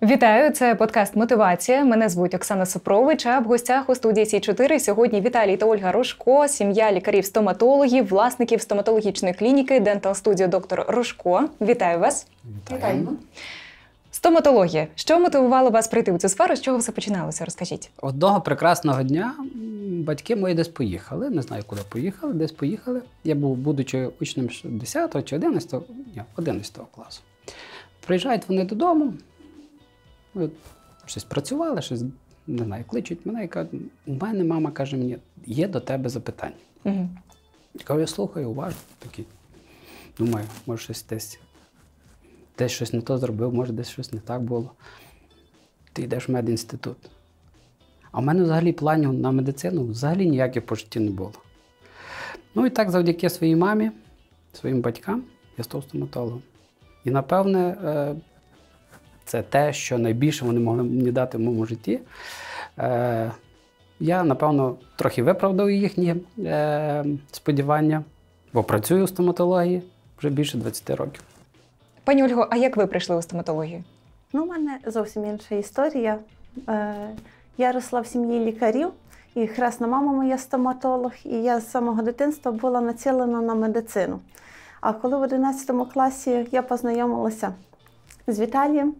Вітаю, це подкаст «Мотивація». Мене звуть Оксана Супрович, а в гостях у студії Сі-4 сьогодні Віталій та Ольга Рожко, сім'я лікарів-стоматологів, власників стоматологічної клініки Dental Studio Доктор Рожко. Вітаю вас. Вітаємо. Стоматологія. Що мотивувало вас прийти в цю сферу? З чого все починалося? Розкажіть. Одного прекрасного дня батьки мої десь поїхали. Не знаю, куди поїхали, десь поїхали. Я був, будучи учнем 10 чи 11 класу. Приїжджають вони додому. Щось працювали, щось, не знаю, кличуть мене і кажуть, у мене мама каже мені, є до тебе запитання. Угу. Я кажу, я слухаю уважно, такий. Думаю, може щось десь щось не то зробив, може десь щось не так було. Ти йдеш в медінститут. А в мене взагалі планів на медицину взагалі ніяких по житті не було. Ну і так завдяки своїй мамі, своїм батькам, я став стоматологом. І напевне, це те, що найбільше вони могли мені дати в моєму житті. Я, напевно, трохи виправдав їхні сподівання, бо працюю у стоматології вже більше 20 років. Пані Ольго, а як ви прийшли у стоматологію? Ну, у мене зовсім інша історія. Я росла в сім'ї лікарів, і хресна мама моя стоматолог, і я з самого дитинства була націлена на медицину. А коли в 11 класі я познайомилася з Віталієм,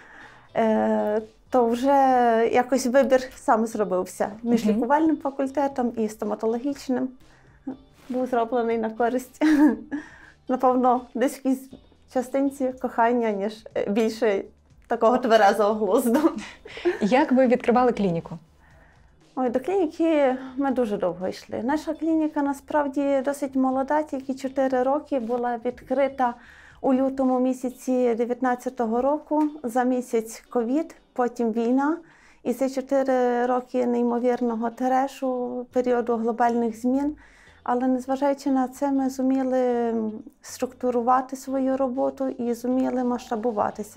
то вже якось вибір сам зробився між лікувальним факультетом і стоматологічним. Був зроблений на користь, напевно, десь в якійсь частинці кохання, ніж більше такого тверезого глузду. Як ви відкривали клініку? Ой, до клініки ми дуже довго йшли. Наша клініка насправді досить молода, тільки 4 роки, була відкрита у лютому місяці 2019 року, за місяць ковід, потім війна. І це 4 роки неймовірного терешу, періоду глобальних змін. Але незважаючи на це, ми зуміли структурувати свою роботу і зуміли масштабуватися.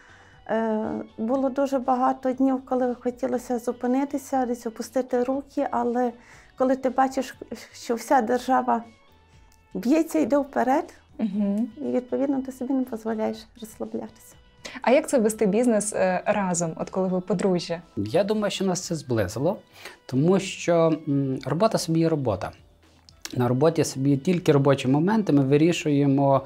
Було дуже багато днів, коли хотілося зупинитися, десь опустити руки, але коли ти бачиш, що вся держава б'ється, йде вперед, і відповідно ти собі не дозволяєш розслаблятися. А як це вести бізнес разом, от коли ви подружжя? Я думаю, що нас це зблизило, тому що робота собі є робота. На роботі собі тільки робочі моменти ми вирішуємо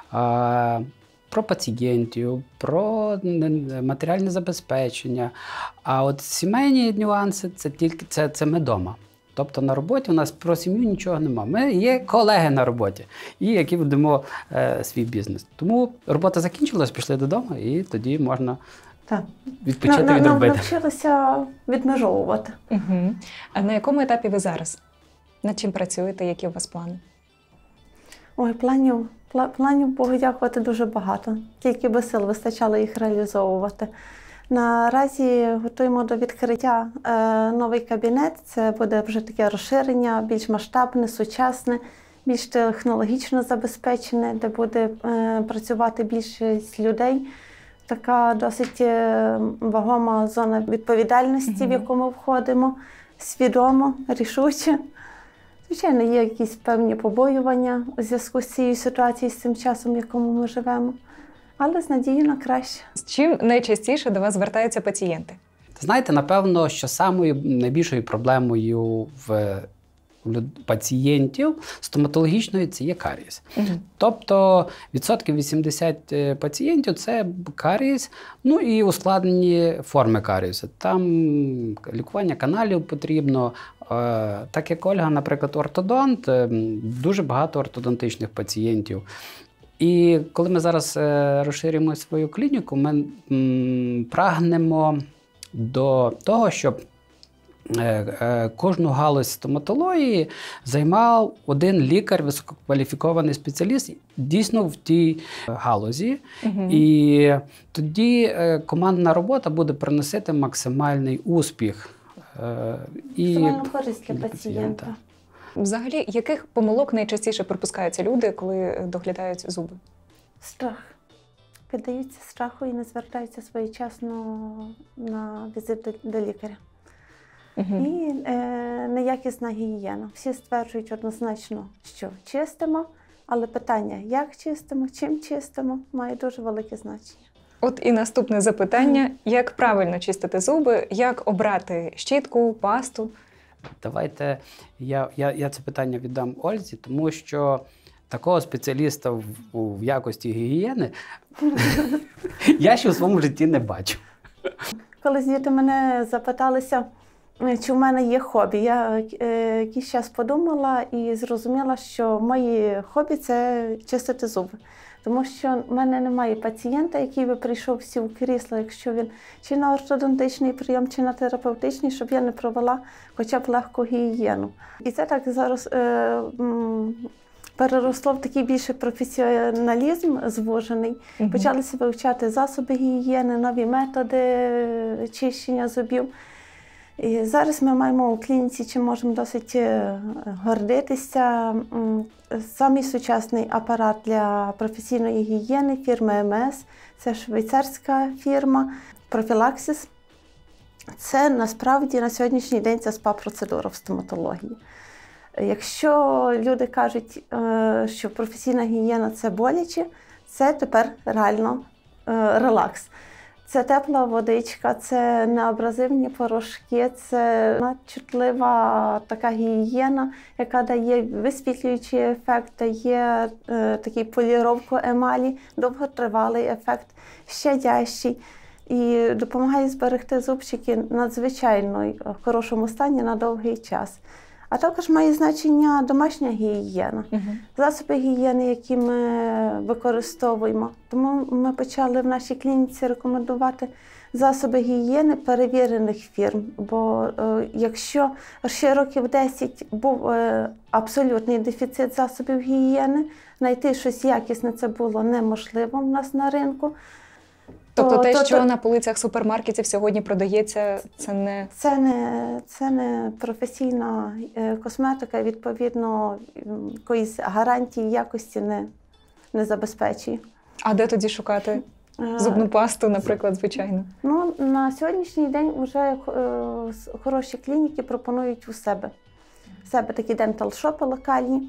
про пацієнтів, про матеріальне забезпечення. А от сімейні нюанси це ми вдома. Тобто на роботі у нас про сім'ю нічого немає. Ми є колеги на роботі, і які ведемо свій бізнес. Тому робота закінчилась, пішли додому, і тоді можна відпочити, відробити. Нам навчилися відмежовувати. А на якому етапі ви зараз? Над чим працюєте? Які у вас плани? Ой, планів, Богу дякувати, дуже багато. Тільки би сил вистачало їх реалізовувати. Наразі готуємо до відкриття новий кабінет. Це буде вже таке розширення, більш масштабне, сучасне, більш технологічно забезпечене, де буде працювати більшість людей. Така досить вагома зона відповідальності, в яку ми входимо, свідомо, рішуче. Звичайно, є якісь певні побоювання у зв'язку з цією ситуацією, з цим часом, в якому ми живемо. Але з надією на краще. З чим найчастіше до вас звертаються пацієнти? Знаєте, напевно, що самою найбільшою проблемою в пацієнтів стоматологічної це є карієс. Тобто відсотків 80 пацієнтів це карієс, ну і ускладнені форми карієсу. Там лікування каналів потрібно. Так як Ольга, наприклад, ортодонт, дуже багато ортодонтичних пацієнтів. І коли ми зараз розширюємо свою клініку, ми прагнемо до того, щоб кожну галузь стоматології займав один лікар, висококваліфікований спеціаліст, дійсно в тій галузі. І тоді командна робота буде приносити максимальний успіх. Максимальну користь для пацієнта. Взагалі, яких помилок найчастіше припускаються люди, коли доглядають зуби? Страх. Піддаються страху і не звертаються своєчасно на візит до лікаря. І неякісна гігієна. Всі стверджують однозначно, що чистимо, але питання, як чистимо, чим чистимо, має дуже велике значення. От і наступне запитання. Як правильно чистити зуби? Як обрати щітку, пасту? Давайте я це питання віддам Ользі, тому що такого спеціаліста в якості гігієни я ще у своєму житті не бачу. Коли діти мене запиталися, чи в мене є хобі, я якийсь час подумала і зрозуміла, що мої хобі – це чистити зуби. Тому що в мене немає пацієнта, який би прийшов сів в крісло, якщо він чи на ортодонтичний прийом, чи на терапевтичний, щоб я не провела хоча б легку гігієну. І це так зараз переросло в такий більший професіоналізм звужений. Почалися вивчати засоби гігієни, нові методи чищення зубів. І зараз ми маємо у клініці, чим можемо досить гордитися. Самий сучасний апарат для професійної гігієни фірми МС. Це швейцарська фірма. Профілаксис. Це насправді на сьогоднішній день це спа-процедура в стоматології. Якщо люди кажуть, що професійна гігієна – це боляче, це тепер реально релакс. Це тепла водичка, це неабразивні порошки, це надчутлива така гігієна, яка дає висвітлюючий ефект, дає такий поліровку емалі, довготривалий ефект, щадящий. І допомагає зберегти зубчики надзвичайно в хорошому стані на довгий час. А також має значення домашня гігієна, засоби гігієни, які ми використовуємо. Тому ми почали в нашій клініці рекомендувати засоби гігієни перевірених фірм. Бо якщо ще років 10 був абсолютний дефіцит засобів гігієни, знайти щось якісне це було неможливо в нас на ринку. Тобто те, що на полицях супермаркетів сьогодні продається, це не… Це не професійна косметика, відповідно, якоїсь гарантії якості не забезпечує. А де тоді шукати зубну пасту, наприклад, звичайно? Ну, на сьогоднішній день вже хороші клініки пропонують у себе. У себе такі дентал-шопи локальні.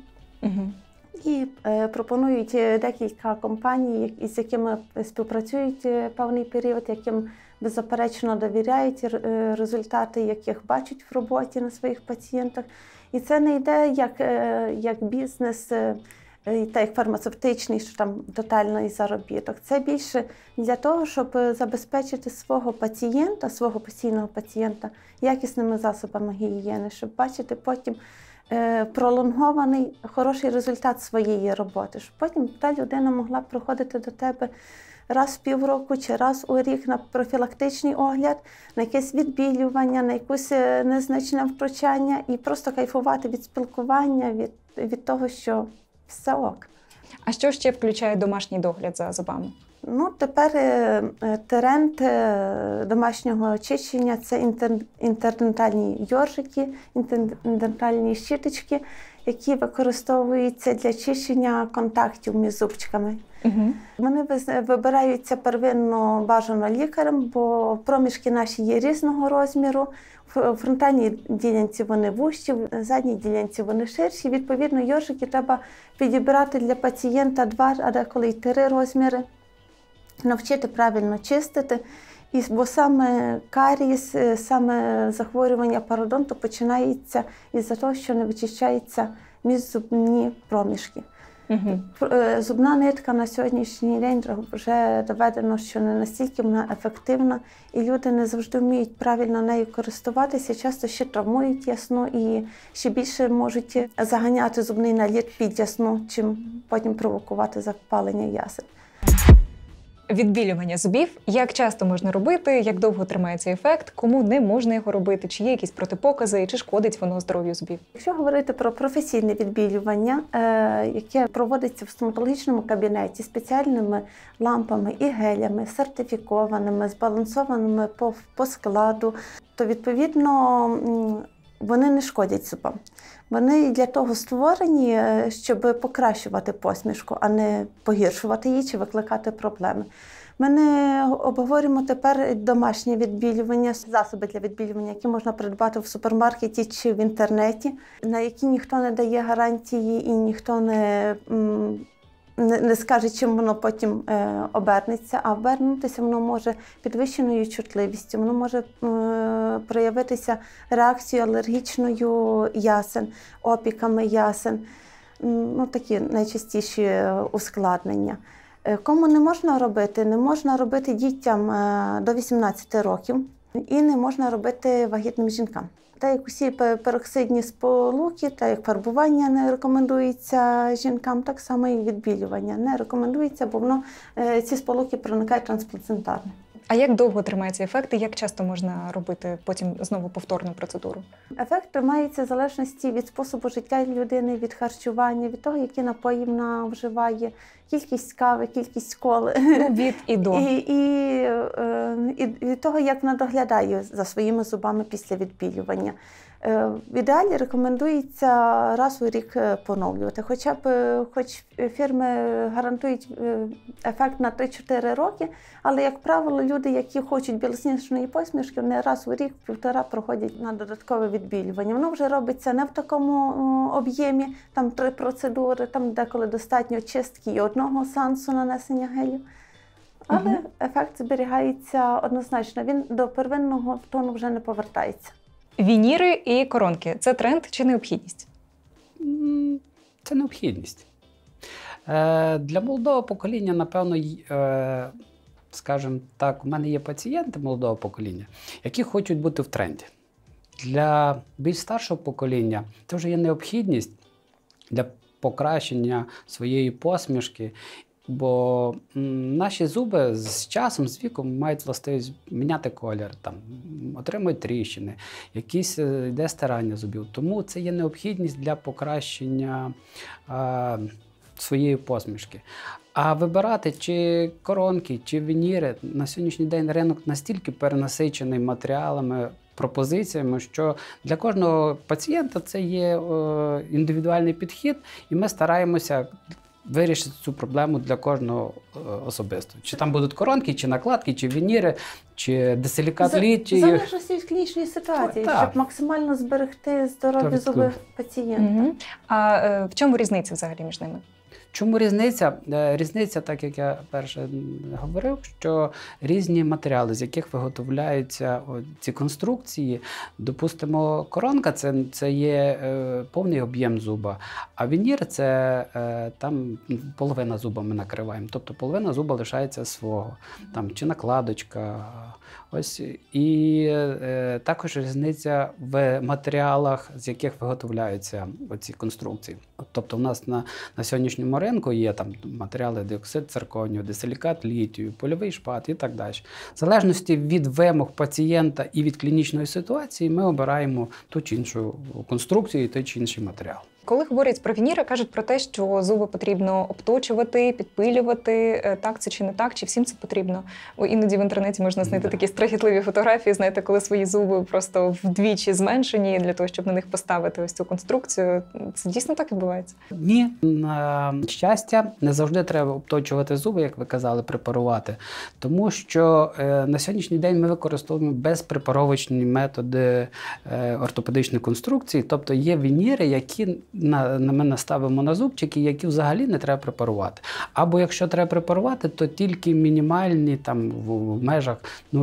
І пропонують декілька компаній, з якими співпрацюють певний період, яким беззаперечно довіряють, результати яких бачать в роботі на своїх пацієнтах. І це не йде як бізнес, та як фармацевтичний, що там тотальний заробіток. Це більше для того, щоб забезпечити свого пацієнта, свого постійного пацієнта якісними засобами гігієни, щоб бачити потім пролонгований хороший результат своєї роботи, щоб потім та людина могла приходити до тебе раз в півроку чи раз у рік на профілактичний огляд, на якесь відбілювання, на якесь незначне втручання і просто кайфувати від спілкування, від того, що все ок. А що ще включає домашній догляд за зубами? Ну, тепер тренд домашнього очищення – це інтердентальні йоржики, інтердентальні щіточки, які використовуються для чищення контактів між зубчиками. Вони вибираються первинно бажано лікарем, бо проміжки наші є різного розміру. В фронтальній ділянці вони вужчі, в задній ділянці вони ширші. Відповідно, йоржики треба підібрати для пацієнта 2, а деколи й 3 розміри. Навчити правильно чистити, бо саме карієс, саме захворювання пародонту починається із-за того, що не вичищаються міжзубні проміжки. Зубна нитка на сьогоднішній день вже доведено, що не настільки вона ефективна, і люди не завжди вміють правильно нею користуватися, часто ще травмують ясну і ще більше можуть заганяти зубний наліт під ясну, чим потім провокувати запалення ясен. Відбілювання зубів. Як часто можна робити, як довго тримає цей ефект, кому не можна його робити, чи є якісь протипокази, чи шкодить воно здоров'ю зубів? Якщо говорити про професійне відбілювання, яке проводиться в стоматологічному кабінеті спеціальними лампами і гелями, сертифікованими, збалансованими по складу, то відповідно вони не шкодять зубам. Вони для того створені, щоб покращувати посмішку, а не погіршувати її чи викликати проблеми. Ми не обговорюємо тепер домашнє відбілювання, засоби для відбілювання, які можна придбати в супермаркеті чи в інтернеті, на які ніхто не дає гарантії і ніхто не скаже, чим воно потім обернеться, а обернутися воно може підвищеною чутливістю, воно може проявитися реакцією алергічною ясен, опіками ясен. Ну, такі найчастіші ускладнення. Кому не можна робити? Не можна робити дітям до 18 років і не можна робити вагітним жінкам. Так як усі пероксидні сполуки, так як фарбування не рекомендується жінкам, так само і відбілювання не рекомендується, бо ці сполуки проникають трансплацентарно. А як довго тримається ефект і як часто можна робити потім знову повторну процедуру? Ефект тримається в залежності від способу життя людини, від харчування, від того, які напої вона вживає, кількість кави, кількість коли. Від і до. І від того, як вона доглядає за своїми зубами після відбілювання. В ідеалі рекомендується раз у рік поновлювати. Хоч фірми гарантують ефект на 3-4 роки, але, як правило, люди, які хочуть білосніжної посмішки, вони раз у рік, півтора проходять на додаткове відбілювання. Воно вже робиться не в такому об'ємі, там 3 процедури, там деколи достатньо чистки і одного сеансу нанесення гелю. Але ефект зберігається однозначно, він до первинного тону вже не повертається. Вініри і коронки – це тренд чи необхідність? Це необхідність. Для молодого покоління, напевно, скажімо так, у мене є пацієнти молодого покоління, які хочуть бути в тренді. Для більш старшого покоління це вже є необхідність для покращення своєї посмішки. Бо наші зуби з часом, з віком мають властивість міняти колір, там, отримують тріщини, якісь йде стирання зубів. Тому це є необхідність для покращення своєї посмішки. А вибирати чи коронки, чи вініри, на сьогоднішній день ринок настільки перенасичений матеріалами, пропозиціями, що для кожного пацієнта це є індивідуальний підхід, і ми стараємося вирішити цю проблему для кожного особисто. Чи там будуть коронки, чи накладки, чи вініри, чи десилікат літій. Залежно від клінічної ситуації, щоб максимально зберегти здорові зуби пацієнта. А в чому різниця взагалі між ними? Чому різниця? Різниця, так як я перше говорив, що різні матеріали, з яких виготовляються ці конструкції. Допустимо, коронка – це є повний об'єм зуба, а вінір – це там половина зуба ми накриваємо, тобто половина зуба лишається свого, там, чи накладочка. Ось. І також різниця в матеріалах, з яких виготовляються ці конструкції. Тобто у нас на сьогоднішньому ринку є там матеріали диоксид цирконію, десилікат літію, польовий шпат і так далі. В залежності від вимог пацієнта і від клінічної ситуації ми обираємо ту чи іншу конструкцію і той чи інший матеріал. Коли говорять про вініри, кажуть про те, що зуби потрібно обточувати, підпилювати. Так це чи не так? Чи всім це потрібно? Іноді в інтернеті можна знайти такі страхітливі фотографії, знаєте, коли свої зуби просто вдвічі зменшені для того, щоб на них поставити ось цю конструкцію. Це дійсно так відбувається? Ні. На щастя, не завжди треба обточувати зуби, як ви казали, препарувати. Тому що на сьогоднішній день ми використовуємо безпрепаровочні методи ортопедичної конструкції. Тобто є вініри, які ми наставимо на зубчики, які взагалі не треба препарувати. Або якщо треба препарувати, то тільки мінімальні там, в межах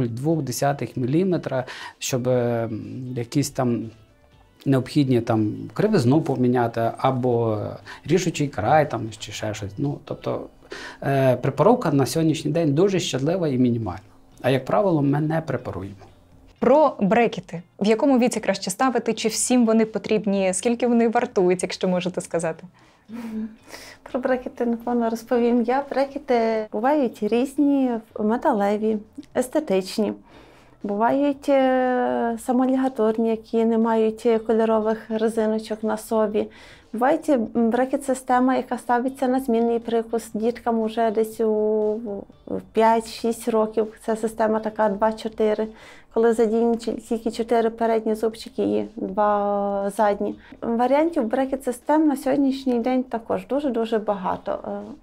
0,2 мм, щоб якісь там необхідні там, кривизну поміняти, або ріжучий край, там, чи ще щось. Ну, тобто препаровка на сьогоднішній день дуже щадлива і мінімальна. А як правило, ми не препаруємо. Про брекети. В якому віці краще ставити? Чи всім вони потрібні? Скільки вони вартують, якщо можете сказати? Про брекети, напевно, розповім я. Брекети бувають різні, металеві, естетичні. Бувають самолігаторні, які не мають кольорових резиночок на собі. Бувають брекет-система, яка ставиться на змінний прикус діткам уже десь у 5-6 років. Це система така 2-4, коли задіяні тільки 4 передні зубчики і 2 задні. Варіантів брекет-систем на сьогоднішній день також дуже-дуже багато.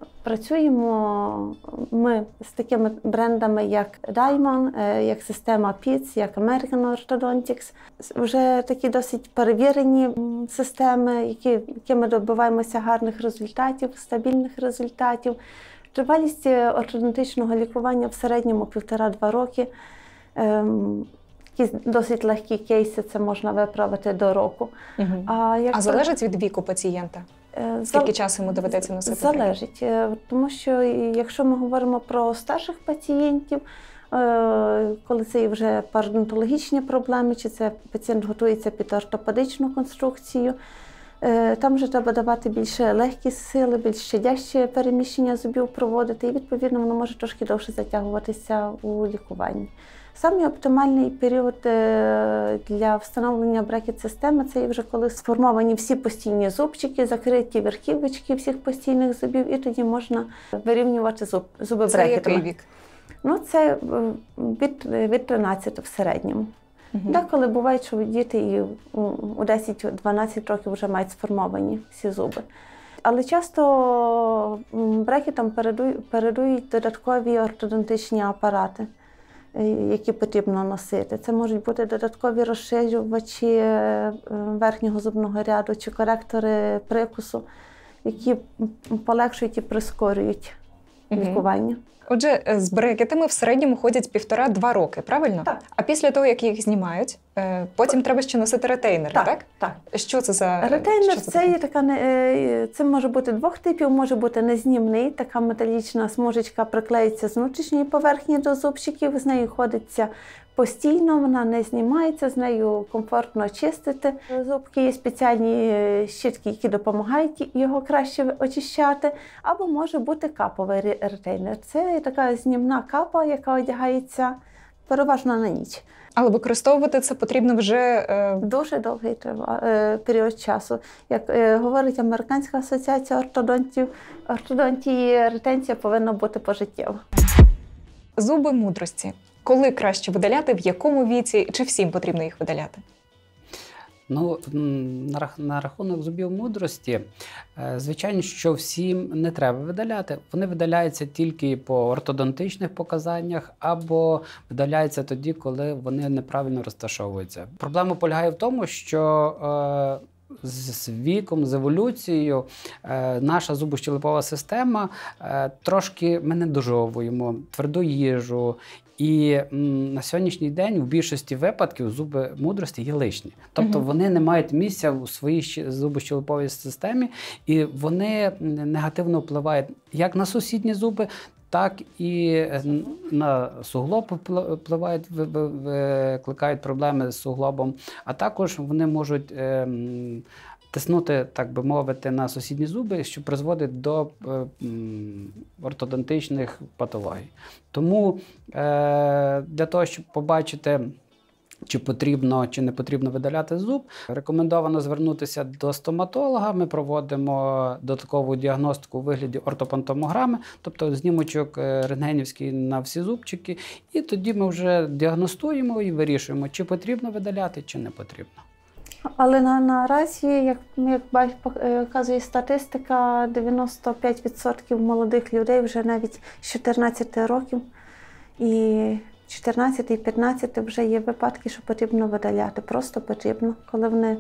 Працюємо ми з такими брендами, як Diamond, як система PITS, як American Orthodontics. Вже такі досить перевірені системи, які якими добиваємося гарних результатів, стабільних результатів. Тривалість ортодонтичного лікування в середньому 1,5-2 роки. Такі досить легкі кейси, це можна виправити до року. А залежить від віку пацієнта? Скільки часу йому доведеться носити? Залежить, тому що якщо ми говоримо про старших пацієнтів, коли це вже пародонтологічні проблеми, чи це пацієнт готується під ортопедичну конструкцію, там вже треба давати більше легкі сили, більш щадяще переміщення зубів проводити, і відповідно воно може трошки довше затягуватися у лікуванні. Самий оптимальний період для встановлення брекет-системи – це вже коли сформовані всі постійні зубчики, закриті верхівочки всіх постійних зубів, і тоді можна вирівнювати зуби брекетами. Це який вік? Це від 13 в середньому. Деколи буває, що діти і у 10-12 років вже мають сформовані всі зуби. Але часто брекетам передують додаткові ортодонтичні апарати, які потрібно носити. Це можуть бути додаткові розширювачі верхнього зубного ряду чи коректори прикусу, які полегшують і прискорюють лікування. Отже, з брекетами в середньому ходять 1,5-2 роки, правильно? Так. А після того, як їх знімають, потім треба ще носити ретейнери, так? Так. Що це за ретейнер? Це може бути двох типів, може бути незнімний, така металічна смужечка приклеїться з внутрішньої поверхні до зубчиків, з нею ходиться постійно, вона не знімається, з нею комфортно чистити зубки. Є спеціальні щітки, які допомагають його краще очищати. Або може бути каповий ретейнер. Це така знімна капа, яка одягається переважно на ніч. Але використовувати це потрібно вже дуже довгий період часу. Як говорить Американська асоціація ортодонтії, ретенція повинна бути пожиттєва. Зуби мудрості. Коли краще видаляти, в якому віці, чи всім потрібно їх видаляти? На рахунок зубів мудрості, звичайно, що всім не треба видаляти. Вони видаляються тільки по ортодонтичних показаннях або видаляються тоді, коли вони неправильно розташовуються. Проблема полягає в тому, що з віком, з еволюцією наша зубощелепова система трошки ми не дожовуємо тверду їжу. І на сьогоднішній день в більшості випадків зуби мудрості є лишні. Тобто вони не мають місця у своїй зубощелеповій системі, і вони негативно впливають як на сусідні зуби, так і на суглоб впливають, викликають проблеми з суглобом, а також вони можуть тиснути, так би мовити, на сусідні зуби, що призводить до ортодонтичних патологій. Тому для того, щоб побачити, чи потрібно, чи не потрібно видаляти зуб, рекомендовано звернутися до стоматолога. Ми проводимо додаткову діагностику у вигляді ортопантомограми, тобто знімочок рентгенівський на всі зубчики, і тоді ми вже діагностуємо і вирішуємо, чи потрібно видаляти, чи не потрібно. Але наразі, як показує статистика, 95% молодих людей вже навіть з 14 років, і 14 і 15 вже є випадки, що потрібно видаляти. Просто потрібно, коли вони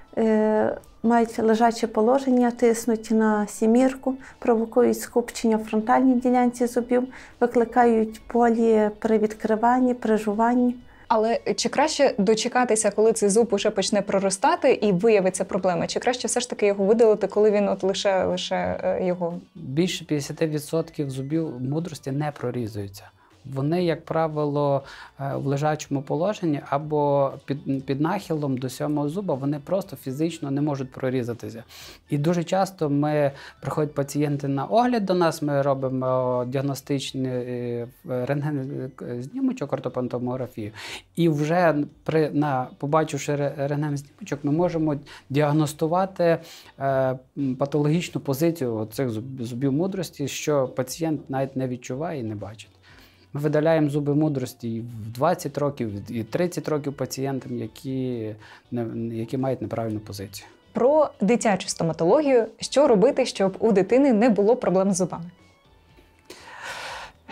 мають лежаче положення, тиснуть на сімірку, провокують скупчення в фронтальній ділянці зубів, викликають болі при відкриванні, при жуванні. Але чи краще дочекатися, коли цей зуб уже почне проростати і виявиться проблема? Чи краще все ж таки його видалити, коли він лише його? Більше 50% зубів мудрості не прорізуються. Вони, як правило, в лежачому положенні або під нахилом до 7-го зуба, вони просто фізично не можуть прорізатися. І дуже часто приходять пацієнти на огляд до нас, ми робимо діагностичний рентген-знімочок, ортопантомографію. І вже побачивши рентген-знімочок, ми можемо діагностувати патологічну позицію цих зубів мудрості, що пацієнт навіть не відчуває і не бачить. Ми видаляємо зуби мудрості і в 20 років, і 30 років пацієнтам, які мають неправильну позицію. Про дитячу стоматологію. Що робити, щоб у дитини не було проблем з зубами?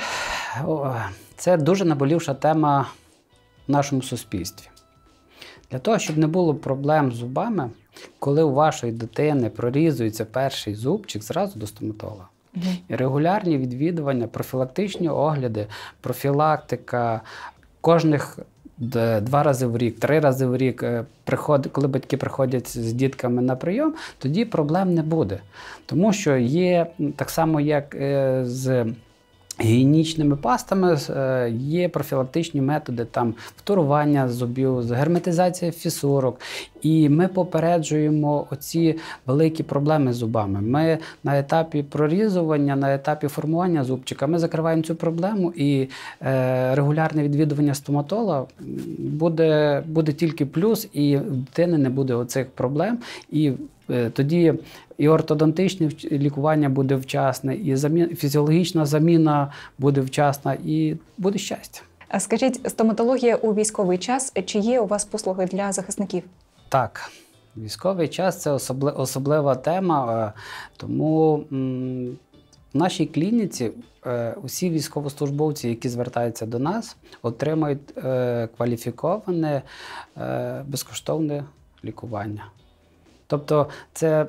Це дуже наболівша тема в нашому суспільстві. Для того, щоб не було проблем з зубами, коли у вашої дитини прорізується перший зубчик, зразу до стоматолога. І регулярні відвідування, профілактичні огляди, профілактика кожних 2 рази в рік, 3 рази в рік, коли батьки приходять з дітками на прийом, тоді проблем не буде. Тому що є, так само як з гігієнічними пастами, є профілактичні методи там вторування зубів, герметизація фісурок. І ми попереджуємо оці великі проблеми з зубами. Ми на етапі прорізування, на етапі формування зубчика, ми закриваємо цю проблему, і регулярне відвідування стоматолога буде тільки плюс, і в дитини не буде оцих проблем. І тоді і ортодонтичне лікування буде вчасне, і фізіологічна заміна буде вчасна, і буде щастя. А скажіть, стоматологія у військовий час, чи є у вас послуги для захисників? Так, військовий час – це особлива тема, тому в нашій клініці усі військовослужбовці, які звертаються до нас, отримують кваліфіковане безкоштовне лікування. Тобто це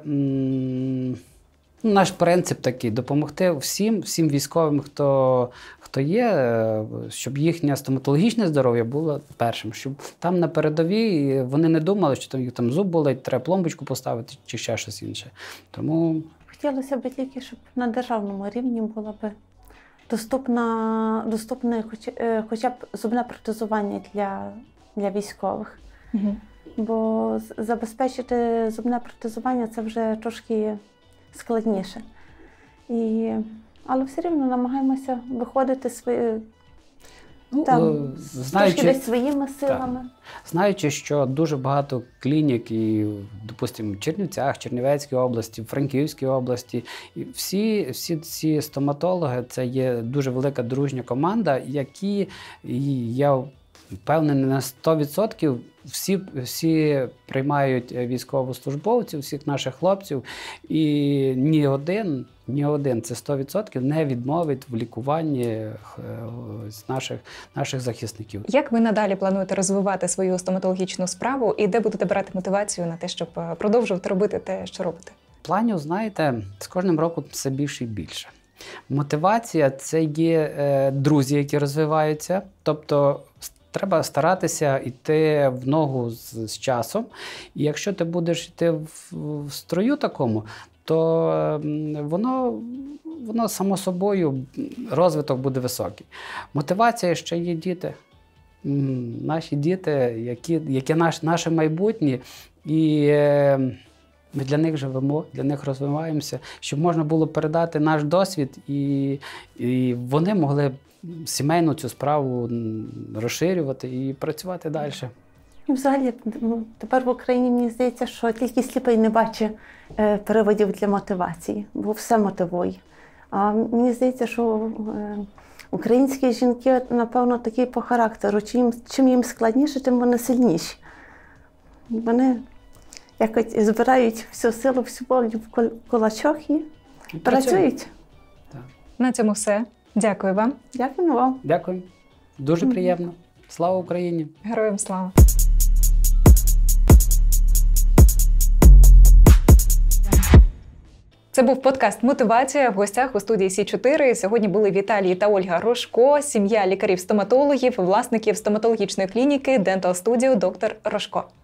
наш принцип такий – допомогти всім військовим, хто є, щоб їхнє стоматологічне здоров'я було першим, щоб там на передовій вони не думали, що їх там зуб болить, треба пломбочку поставити чи ще щось інше. Тому хотілося б тільки, щоб на державному рівні було б доступне хоча б зубне протезування для військових. Угу. Бо забезпечити зубне протезування – це вже трошки складніше. Але все рівно намагаємося виходити трошки десь своїми силами. Так. Знаючи, що дуже багато клінік, і, допустимо, в Чернівцях, Чернівецькій області, в Франківській області, і всі стоматологи – це є дуже велика дружня команда, які, я впевнений на 100%, всі приймають військовослужбовців, всіх наших хлопців, і ні один, це 100%, не відмовить в лікуванні наших захисників. Як ви надалі плануєте розвивати свою стоматологічну справу і де будете брати мотивацію на те, щоб продовжувати робити те, що робите? Планів, знаєте, з кожним роком все більше і більше. Мотивація – це є друзі, які розвиваються, тобто треба старатися йти в ногу з часом. І якщо ти будеш йти в строю такому, то воно само собою, розвиток буде високий. Мотивація ще є діти. Наші діти, які наше майбутнє, і ми для них живемо, для них розвиваємося, щоб можна було передати наш досвід, і вони могли сімейну цю справу розширювати і працювати далі. І взагалі, тепер в Україні, мені здається, що тільки сліпий не бачить переводів для мотивації, бо все мотивує. А мені здається, що українські жінки, напевно, такі по характеру. Чим їм складніше, тим вони сильніші. Вони якось збирають всю силу, всю волю в кулачок і працюють. Так. На цьому все. Дякую вам. Дякую вам. Дякую. Дуже приємно. Слава Україні! Героям слава! Це був подкаст «Мотивація». В гостях у студії Сі-4 сьогодні були Віталій та Ольга Рожко, сім'я лікарів-стоматологів, власників стоматологічної клініки Dental Studio Dr. Рожко.